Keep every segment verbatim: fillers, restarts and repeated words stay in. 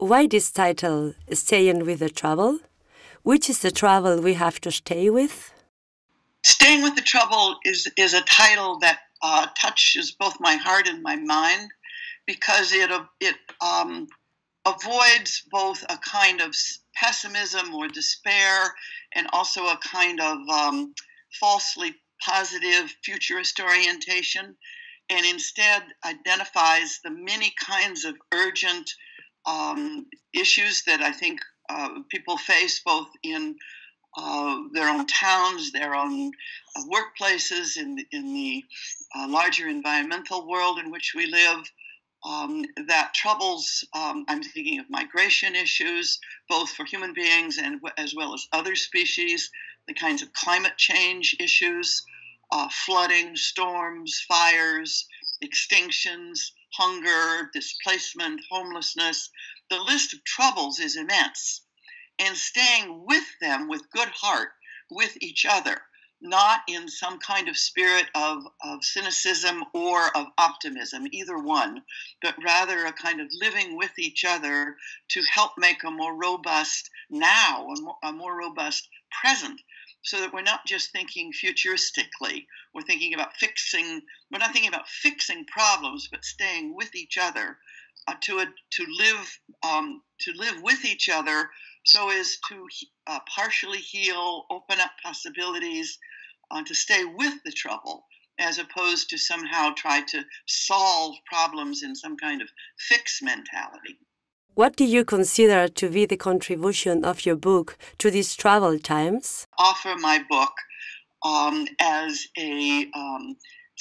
why this title, Staying with the Trouble? Which is the trouble we have to stay with? Staying with the Trouble is, is a title that uh, touches both my heart and my mind because it, it um, avoids both a kind of pessimism or despair and also a kind of um, falsely positive futurist orientation, and instead identifies the many kinds of urgent um, issues that I think uh, people face both in uh, their own towns, their own uh, workplaces, in, in the uh, larger environmental world in which we live. Um, that troubles, um, I'm thinking of migration issues, both for human beings and as well as other species, the kinds of climate change issues, uh, flooding, storms, fires, extinctions, hunger, displacement, homelessness. The list of troubles is immense. And staying with them with good heart, with each other, not in some kind of spirit of, of cynicism or of optimism, either one, but rather a kind of living with each other to help make a more robust now, a more, a more robust present, so that we're not just thinking futuristically. We're thinking about fixing, we're not thinking about fixing problems, but staying with each other uh, to, a, to, live, um, to live with each other so as to uh, partially heal, open up possibilities, uh, to stay with the trouble, as opposed to somehow try to solve problems in some kind of fixed mentality. What do you consider to be the contribution of your book to these troubled times? Offer my book um, as a um,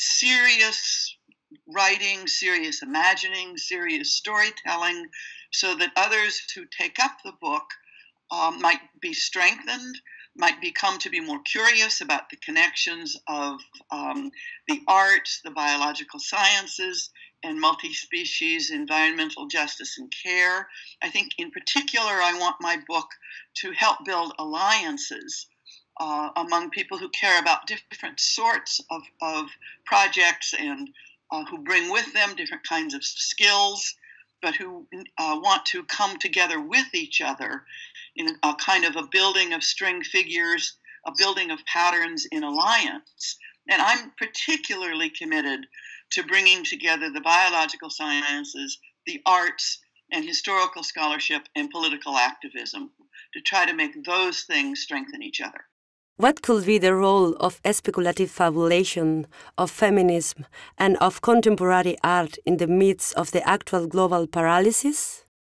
serious writing, serious imagining, serious storytelling, so that others who take up the book um, might be strengthened, might become to be more curious about the connections of um, the arts, the biological sciences, and multi-species environmental justice and care. I think in particular I want my book to help build alliances uh, among people who care about different sorts of, of projects and uh, who bring with them different kinds of skills, but who uh, want to come together with each other in a kind of a building of string figures, a building of patterns in alliance. And I'm particularly committed to bringing together the biological sciences, the arts, and historical scholarship and political activism to try to make those things strengthen each other. What could be the role of speculative fabulation, of feminism, and of contemporary art in the midst of the actual global paralysis?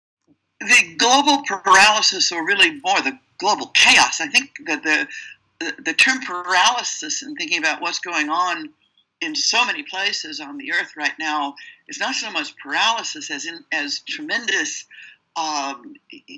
The global paralysis, or really more the global chaos, I think that the, the, the term paralysis and thinking about what's going on in so many places on the earth right now is not so much paralysis as in, as tremendous um,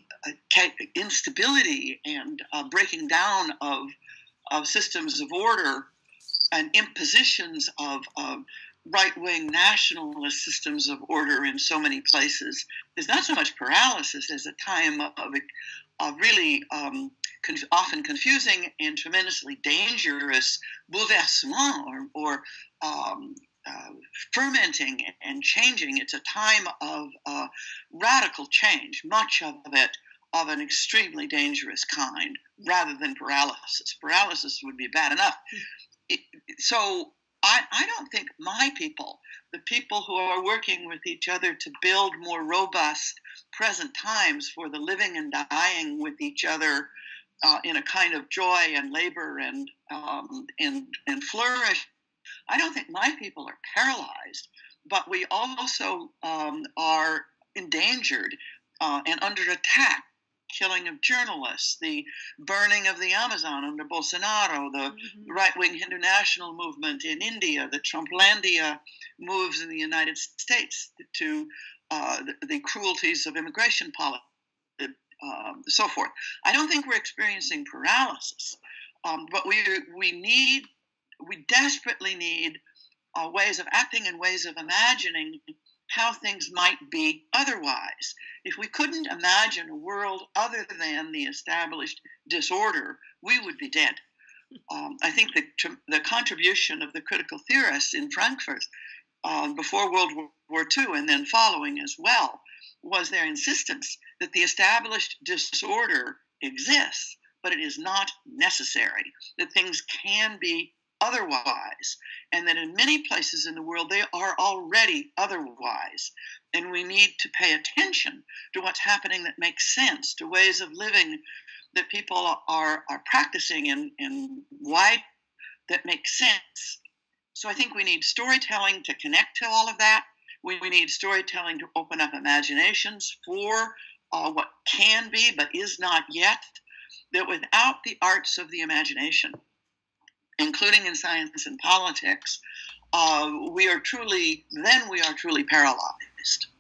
instability and uh, breaking down of, of systems of order and impositions of, of right-wing nationalist systems of order in so many places. There's not so much paralysis as a time of, of really um, conf often confusing and tremendously dangerous bouleversement or, or um, uh, fermenting and changing. It's a time of uh, radical change, much of it of an extremely dangerous kind, rather than paralysis. Paralysis would be bad enough. It, so I, I don't think my people, the people who are working with each other to build more robust present times for the living and dying with each other uh, in a kind of joy and labor and, um, and, and flourish, I don't think my people are paralyzed, but we also um, are endangered uh, and under attack. Killing of journalists, the burning of the Amazon under Bolsonaro, the mm-hmm. right-wing Hindu national movement in India, the Trumplandia moves in the United States to uh, the, the cruelties of immigration policy, um, so forth. I don't think we're experiencing paralysis, um, but we we need, we desperately need uh, ways of acting and ways of imagining how things might be otherwise. If we couldn't imagine a world other than the established disorder, we would be dead. Um, I think the, the contribution of the critical theorists in Frankfurt uh, before World War Two and then following as well was their insistence that the established disorder exists, but it is not necessary, that things can be otherwise, and that in many places in the world they are already otherwise. And we need to pay attention to what's happening that makes sense, to ways of living that people are, are practicing in, in wide that make sense. So I think we need storytelling to connect to all of that. We, we need storytelling to open up imaginations for uh, what can be but is not yet. That without the arts of the imagination, including in science and politics, uh, we are truly, then we are truly paralyzed.